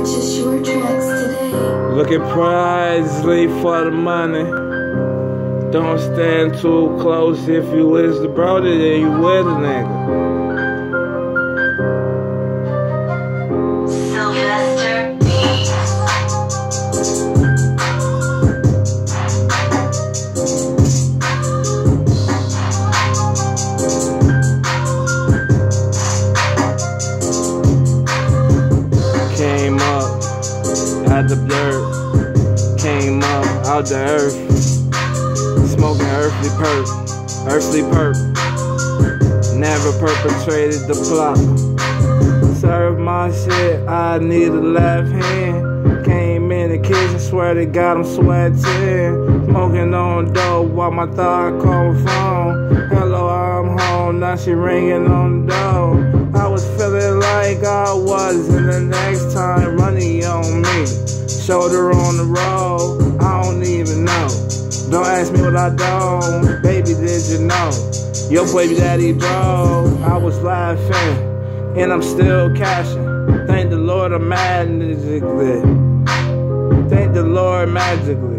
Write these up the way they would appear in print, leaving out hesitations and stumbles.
Purchase your tracks today. Look at Bagheadsleep for the money. Don't stand too close. If you is the brody, then you with a nigga. Came up out the dirt, came up out the earth, smoking earthly perp, never perpetrated the plot. Serve my shit, I need a left hand. Came in the kitchen, swear to God I'm sweating. Smoking on dope while my thought called phone. Hello, I'm home, now she ringing on the door. I was feeling like I was, and the next time running on me. Shoulder on the road, I don't even know. Don't ask me what I don't, baby, did you know? Your baby daddy, bro, I was laughing, and I'm still cashing. Thank the Lord I'm magically. Thank the Lord magically.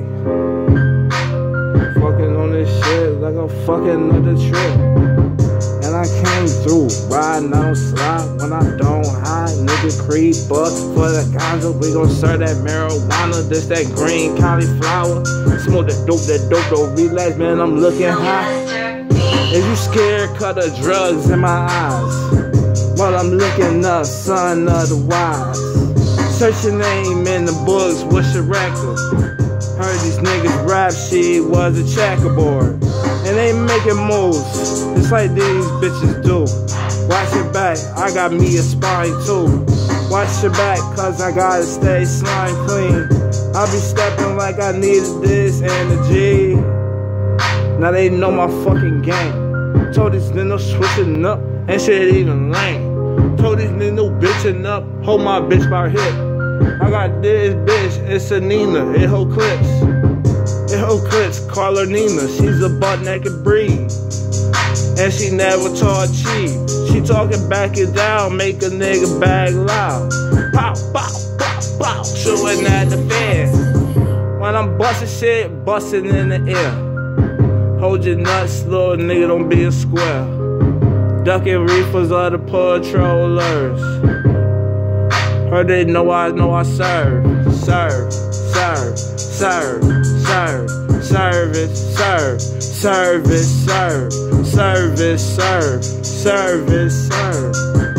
Fucking on this shit like a fucking another trip. And I came through, riding on slot when I don't hide. Nigga creep up for the ganja. We gon' serve that marijuana, this that green cauliflower. Smoke that dope, relax, man, I'm looking high. If you scared, cut the drugs in my eyes. While I'm looking up, son of the wise. Search your name in the books, what's your record? Heard these niggas rap shit was a checkerboard. And they making moves, just like these bitches do. Watch your back, I got me a spine too. Watch your back, cause I gotta stay slime clean. I be stepping like I needed this energy. Now they know my fucking game. Told these niggas switching up, and shit even lame. Told these niggas bitching up, hold my bitch by her hip. I got this bitch, it's a Nina, it hold clips. It hold clips, call her Nina, she's a butt naked breed. And she never taught cheap. She talking back it down, make a nigga bag loud. Pow, pow, pow, pow, shooting at the fan. When I'm busting shit, busting in the air. Hold your nuts, little nigga, don't be a square. Ducking reefers of the patrollers. Heard they know I serve. Service, serve.